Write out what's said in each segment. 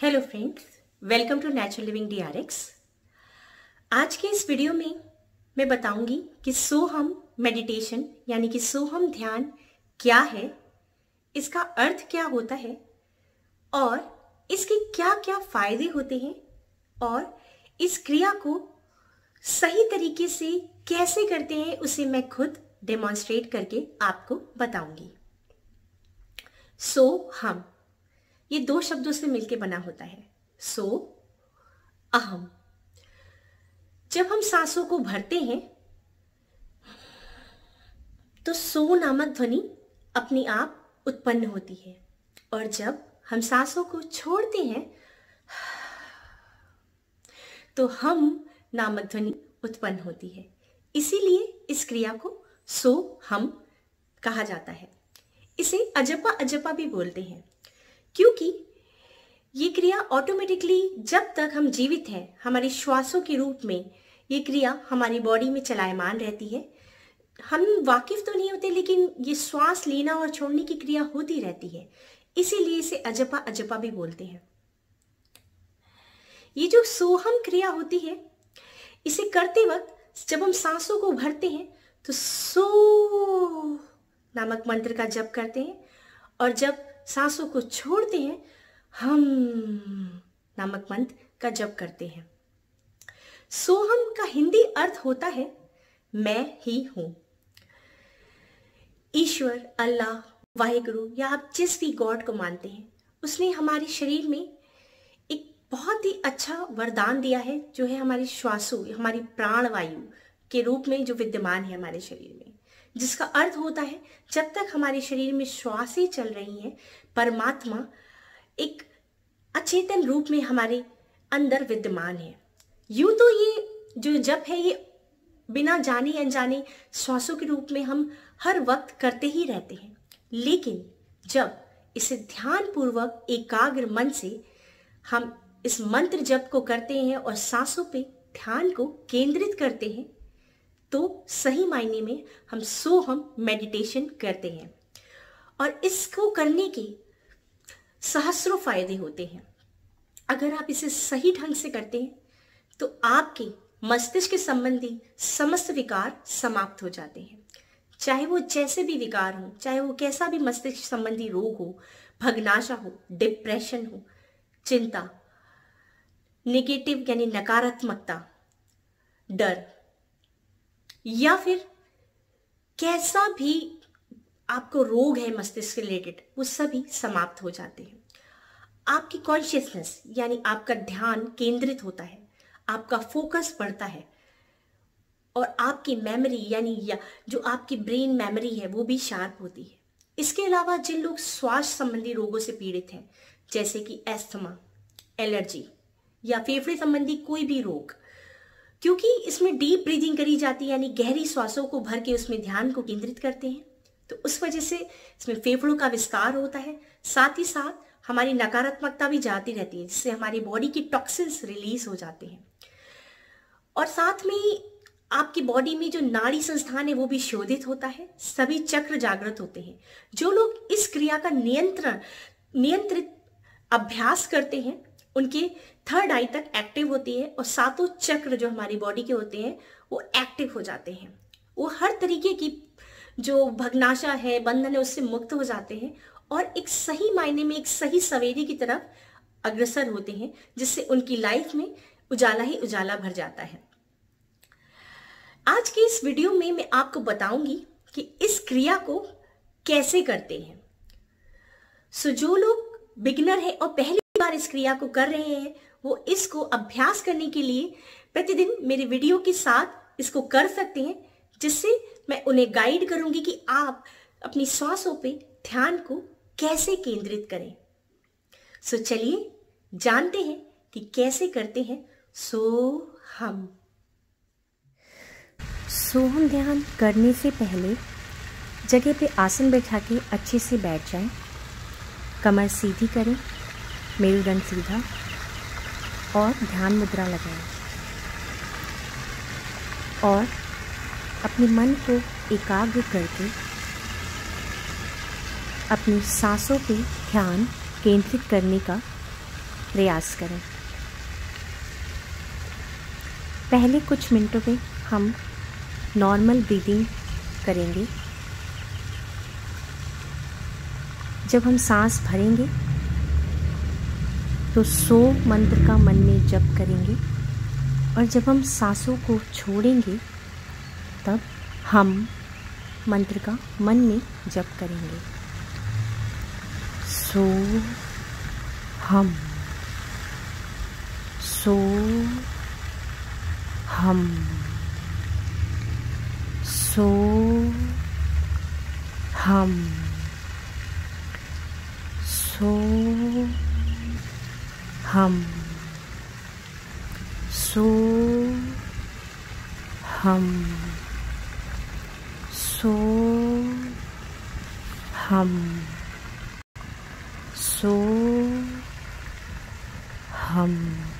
Hello friends, welcome to natural living DRX। आज के इस वीडियो में मैं बताऊंगी कि सोहम मेडिटेशन यानी कि सोहम ध्यान क्या है, इसका अर्थ क्या होता है और इसके क्या क्या फायदे होते हैं और इस क्रिया को सही तरीके से कैसे करते हैं उसे मैं खुद डेमोन्स्ट्रेट करके आपको बताऊंगी। सोहम ये दो शब्दों से मिलकर बना होता है। सो अहम। जब हम सांसों को भरते हैं तो सो नामक ध्वनि अपने आप उत्पन्न होती है और जब हम सांसों को छोड़ते हैं तो हम नामक ध्वनि उत्पन्न होती है। इसीलिए इस क्रिया को सो हम कहा जाता है। इसे अजपा अजपा भी बोलते हैं क्योंकि ये क्रिया ऑटोमेटिकली जब तक हम जीवित हैं हमारे श्वासों के रूप में ये क्रिया हमारी बॉडी में चलायमान रहती है। हम वाकिफ तो नहीं होते लेकिन ये श्वास लेना और छोड़ने की क्रिया होती रहती है, इसीलिए इसे अजपा अजपा भी बोलते हैं। ये जो सोहम क्रिया होती है इसे करते वक्त जब हम सांसों को भरते हैं तो सो नामक मंत्र का जप करते हैं और जब सांसों को छोड़ते हैं हम नामक मंत्र का जप करते हैं। सोहम का हिंदी अर्थ होता है मैं ही हूं। ईश्वर, अल्लाह, वाहिगुरु या आप जिस भी गॉड को मानते हैं उसने हमारे शरीर में एक बहुत ही अच्छा वरदान दिया है जो है हमारी श्वासों, हमारी प्राणवायु के रूप में जो विद्यमान है हमारे शरीर में, जिसका अर्थ होता है जब तक हमारे शरीर में श्वासें चल रही हैं परमात्मा एक अचेतन रूप में हमारे अंदर विद्यमान है। यूं तो ये जो जप है ये बिना जाने अनजाने श्वासों के रूप में हम हर वक्त करते ही रहते हैं, लेकिन जब इसे ध्यान पूर्वक एकाग्र मन से हम इस मंत्र जप को करते हैं और सांसों पे ध्यान को केंद्रित करते हैं तो सही मायने में हम सोहम मेडिटेशन करते हैं और इसको करने के सहस्रों फायदे होते हैं। अगर आप इसे सही ढंग से करते हैं तो आपके मस्तिष्क के संबंधी समस्त विकार समाप्त हो जाते हैं, चाहे वो जैसे भी विकार हो, चाहे वो कैसा भी मस्तिष्क संबंधी रोग हो, भग्नाशा हो, डिप्रेशन हो, चिंता, नेगेटिव यानी नकारात्मकता, डर या फिर कैसा भी आपको रोग है मस्तिष्क से रिलेटेड, वो सभी समाप्त हो जाते हैं। आपकी कॉन्शियसनेस यानी आपका ध्यान केंद्रित होता है, आपका फोकस बढ़ता है और आपकी मेमोरी यानी जो आपकी ब्रेन मेमोरी है वो भी शार्प होती है। इसके अलावा जिन लोग श्वास संबंधी रोगों से पीड़ित हैं जैसे कि एस्थमा, एलर्जी या फेफड़े संबंधी कोई भी रोग, क्योंकि इसमें डीप ब्रीदिंग करी जाती है यानी गहरी श्वासों को भर के उसमें ध्यान को केंद्रित करते हैं तो उस वजह से इसमें फेफड़ों का विस्तार होता है। साथ ही साथ हमारी नकारात्मकता भी जाती रहती है जिससे हमारी बॉडी की टॉक्सिन्स रिलीज हो जाते हैं और साथ में आपकी बॉडी में जो नाड़ी संस्थान है वो भी शोधित होता है, सभी चक्र जागृत होते हैं। जो लोग इस क्रिया का नियंत्रित अभ्यास करते हैं उनके थर्ड आई तक एक्टिव होती है और सातों चक्र जो हमारी बॉडी के होते हैं वो एक्टिव हो जाते हैं। वो हर तरीके की जो भग्नाशा है, बंधन है, उससे मुक्त हो जाते हैं और एक सही मायने में एक सही सवेरे की तरफ अग्रसर होते हैं जिससे उनकी लाइफ में उजाला ही उजाला भर जाता है। आज के इस वीडियो में मैं आपको बताऊंगी कि इस क्रिया को कैसे करते हैं। जो लोग बिगिनर है और पहली बार इस क्रिया को कर रहे हैं वो इसको अभ्यास करने के लिए प्रतिदिन मेरे वीडियो के साथ इसको कर सकते हैं, जिससे मैं उन्हें गाइड करूंगी कि आप अपनी श्वासों पे ध्यान को कैसे केंद्रित करें। चलिए जानते हैं कि कैसे करते हैं सोहम। सोहम ध्यान करने से पहले जगह पे आसन बैठा के अच्छे से बैठ जाएं, कमर सीधी करें, मेरुदंड सीधा और ध्यान मुद्रा लगाएं और अपने मन को एकाग्र करके अपनी सांसों पे ध्यान केंद्रित करने का प्रयास करें। पहले कुछ मिनटों में हम नॉर्मल ब्रीदिंग करेंगे। जब हम सांस भरेंगे तो 100 मंत्र का मन में जप करेंगे, और जब हम सांसों को छोड़ेंगे तब हम मंत्र का मन में जप करेंगे। सो हम, सो हम, सो हम, सो हम, सो हम, सो हम, सो हम।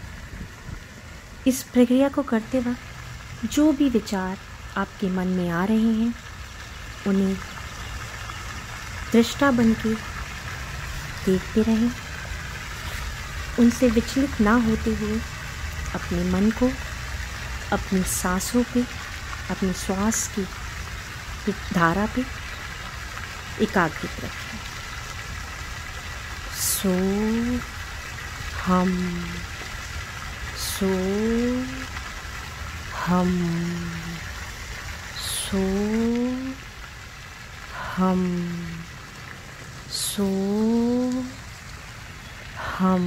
इस प्रक्रिया को करते वक्त जो भी विचार आपके मन में आ रहे हैं उन्हें दृष्टा बन के देखते रहें। उनसे विचलित ना होते हुए अपने मन को अपनी सांसों पे, अपनी श्वास की धारा पे एकाग्रित रखें। सो हम, सो हम, सो हम, सो हम,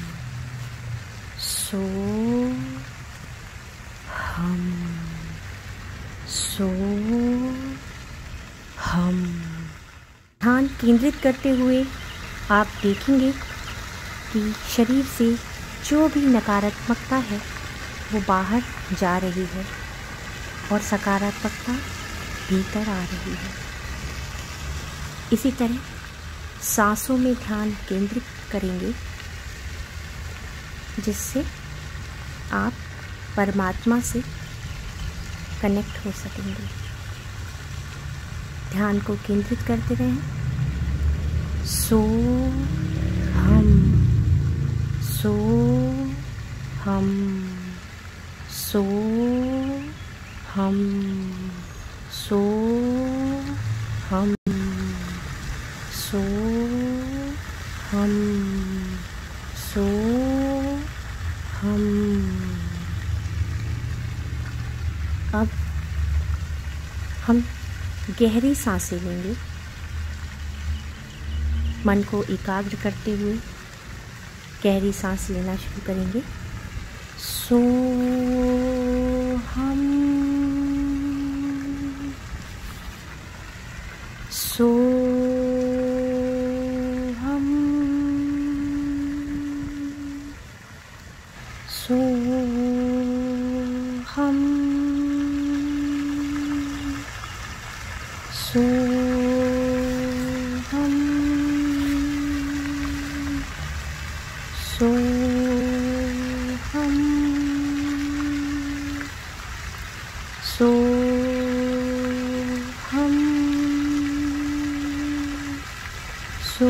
सो हम, सो हम। ध्यान केंद्रित करते हुए आप देखेंगे कि शरीर से जो भी नकारात्मकता है वो बाहर जा रही है और सकारात्मकता भीतर आ रही है। इसी तरह सांसों में ध्यान केंद्रित करेंगे जिससे आप परमात्मा से कनेक्ट हो सकेंगे। ध्यान को केंद्रित करते रहें। सो हम, सो हम, सो हम, सो हम, सो हम, सो हम। अब हम गहरी सांसें लेंगे, मन को एकाग्र करते हुए गहरी सांस लेना शुरू करेंगे। सो हम, सो हम, सो हम, सो हम, सो हम, सो हम, सो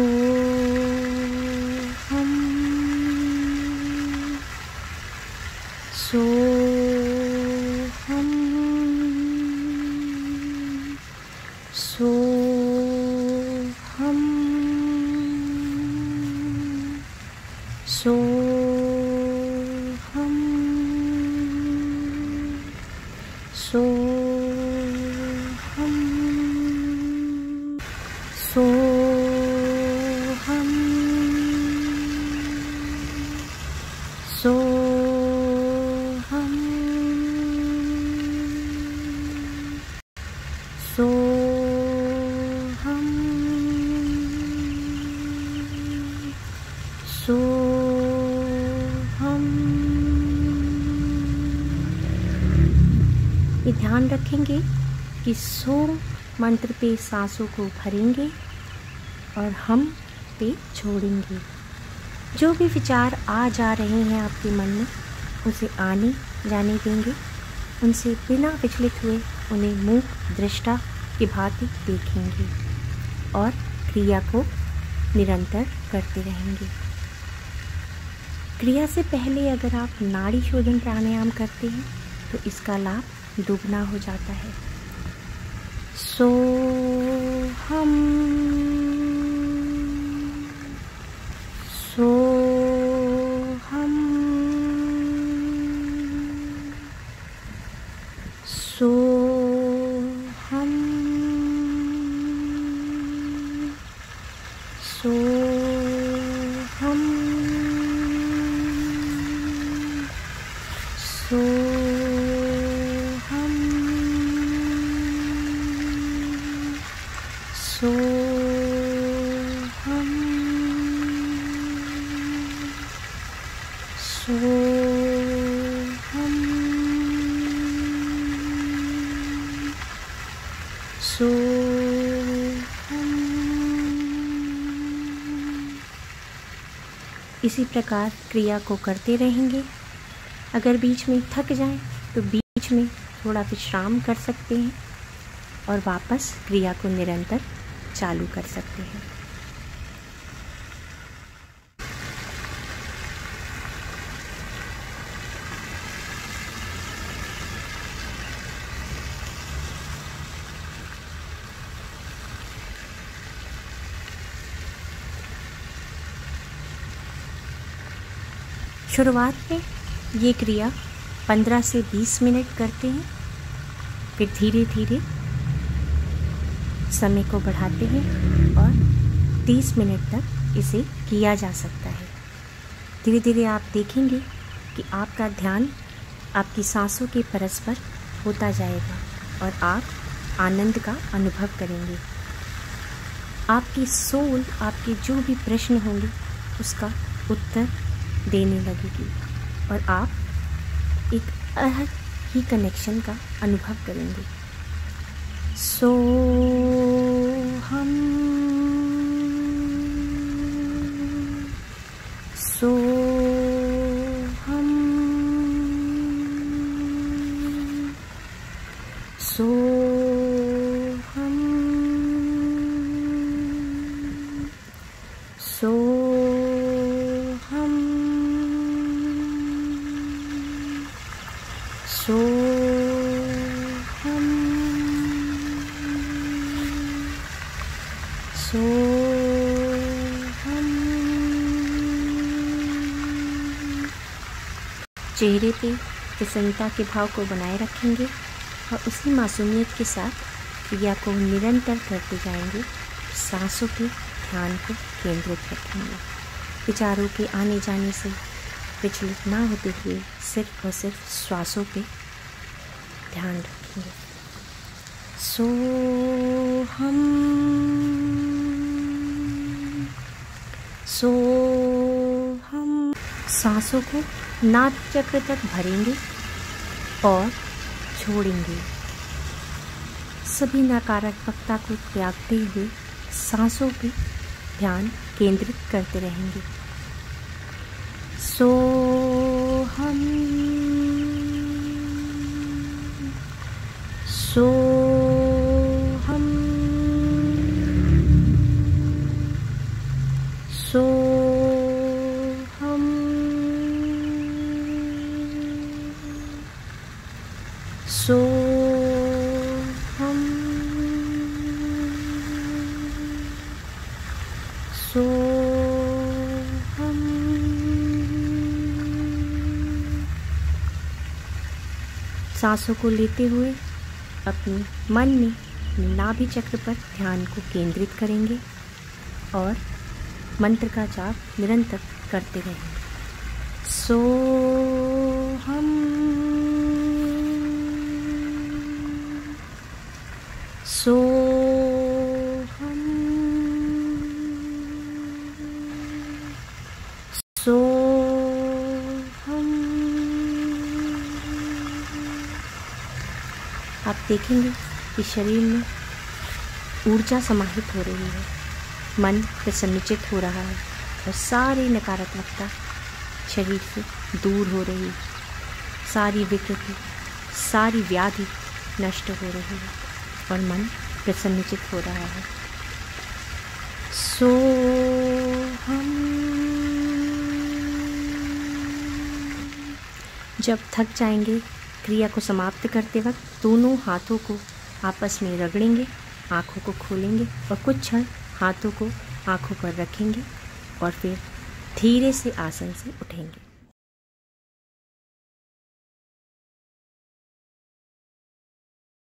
हम, सो हम, सो हम, सो हम, सो हम, सो हम, सो हम, सो हम, सो हम। ये ध्यान रखेंगे कि सो मंत्र पे सांसों को भरेंगे और हम पे छोड़ेंगे। जो भी विचार आ जा रहे हैं आपके मन में उसे आने जाने देंगे। उनसे बिना विचलित हुए उन्हें मूक दृष्टा की भांति देखेंगे और क्रिया को निरंतर करते रहेंगे। क्रिया से पहले अगर आप नाड़ी शोधन प्राणायाम करते हैं तो इसका लाभ दुगना हो जाता है। सो हम सो हम सो हम सो हम सो हम सो हम सो हम सो हम। इसी प्रकार क्रिया को करते रहेंगे। अगर बीच में थक जाएं तो बीच में थोड़ा विश्राम कर सकते हैं और वापस क्रिया को निरंतर चालू कर सकते हैं। शुरुआत में ये क्रिया 15 से 20 मिनट करते हैं, फिर धीरे धीरे समय को बढ़ाते हैं और 30 मिनट तक इसे किया जा सकता है। धीरे धीरे आप देखेंगे कि आपका ध्यान आपकी सांसों के परस्पर होता जाएगा और आप आनंद का अनुभव करेंगे। आपकी सोल आपके जो भी प्रश्न होंगे उसका उत्तर देने लगेगी और आप एक अलग ही कनेक्शन का अनुभव करेंगे। सो हम सो हम सो हम सो हम सो हम सो हम। चेहरे पे प्रसन्नता के भाव को बनाए रखेंगे और उसी मासूमियत के साथ क्रिया को निरंतर करते जाएंगे। सांसों के ध्यान को केंद्रित रखेंगे। विचारों के आने जाने से विचलित ना होते हुए सिर्फ और सिर्फ श्वासों पे ध्यान रखेंगे। सो हम सो हम। सांसों को नाभ चक्र तक भरेंगे और छोड़ेंगे। सभी नकारात्मकता को त्यागते हुए सांसों पे ध्यान केंद्रित करते रहेंगे। सो हम सो हम सो हम सो हम सो हम। सांसों को लेते हुए अपने मन में नाभि चक्र पर ध्यान को केंद्रित करेंगे और मंत्र का जाप निरंतर करते रहेंगे। सो हम सो हम सो हम। आप देखेंगे कि शरीर में ऊर्जा समाहित हो रही है, मन प्रसन्नचित हो रहा है और सारी नकारात्मकता शरीर से दूर हो रही है। सारी विकृति, सारी व्याधि नष्ट हो रही है और मन प्रसन्नचित हो रहा है। सो हम जब थक जाएंगे, क्रिया को समाप्त करते वक्त दोनों हाथों को आपस में रगड़ेंगे, आँखों को खोलेंगे और कुछ क्षण हाथों को आँखों पर रखेंगे और फिर धीरे से आसन से उठेंगे।